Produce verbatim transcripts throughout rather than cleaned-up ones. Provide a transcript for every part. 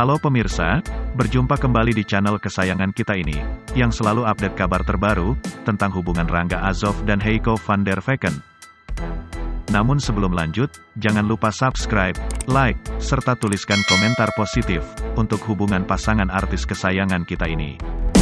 Halo pemirsa, berjumpa kembali di channel kesayangan kita ini, yang selalu update kabar terbaru, tentang hubungan Rangga Azov dan Heiko van der Vecken. Namun sebelum lanjut, jangan lupa subscribe, like, serta tuliskan komentar positif, untuk hubungan pasangan artis kesayangan kita ini.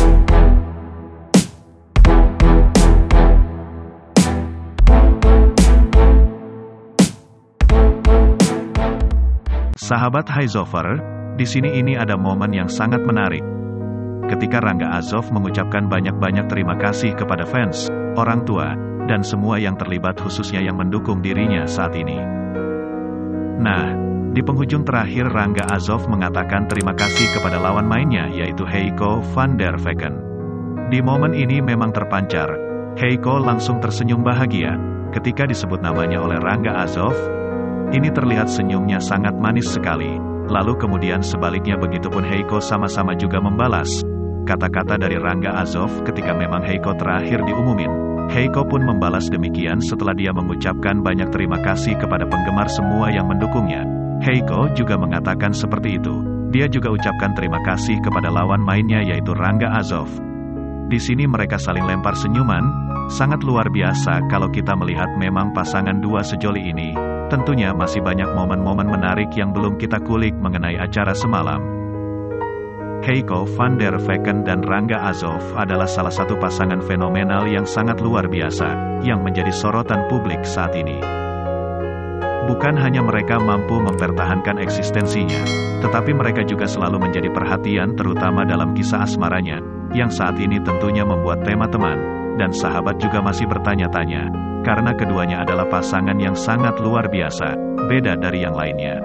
Sahabat Highzover, di sini ini ada momen yang sangat menarik. Ketika Rangga Azov mengucapkan banyak-banyak terima kasih kepada fans, orang tua, dan semua yang terlibat khususnya yang mendukung dirinya saat ini. Nah, di penghujung terakhir Rangga Azov mengatakan terima kasih kepada lawan mainnya yaitu Heiko van der Vecken. Di momen ini memang terpancar, Heiko langsung tersenyum bahagia, ketika disebut namanya oleh Rangga Azov. Ini terlihat senyumnya sangat manis sekali. Lalu kemudian sebaliknya begitupun Heiko sama-sama juga membalas kata-kata dari Rangga Azov ketika memang Heiko terakhir diumumin. Heiko pun membalas demikian setelah dia mengucapkan banyak terima kasih kepada penggemar semua yang mendukungnya. Heiko juga mengatakan seperti itu. Dia juga ucapkan terima kasih kepada lawan mainnya yaitu Rangga Azov. Di sini mereka saling lempar senyuman, sangat luar biasa kalau kita melihat memang pasangan dua sejoli ini. Tentunya masih banyak momen-momen menarik yang belum kita kulik mengenai acara semalam. Heiko van der Vecken dan Rangga Azov adalah salah satu pasangan fenomenal yang sangat luar biasa, yang menjadi sorotan publik saat ini. Bukan hanya mereka mampu mempertahankan eksistensinya, tetapi mereka juga selalu menjadi perhatian terutama dalam kisah asmaranya, yang saat ini tentunya membuat tema teman dan sahabat juga masih bertanya-tanya. Karena keduanya adalah pasangan yang sangat luar biasa, beda dari yang lainnya.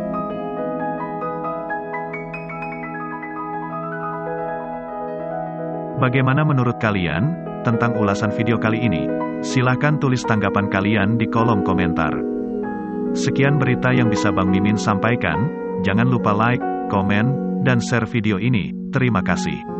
Bagaimana menurut kalian tentang ulasan video kali ini? Silahkan tulis tanggapan kalian di kolom komentar. Sekian berita yang bisa Bang Mimin sampaikan. Jangan lupa like, komen, dan share video ini. Terima kasih.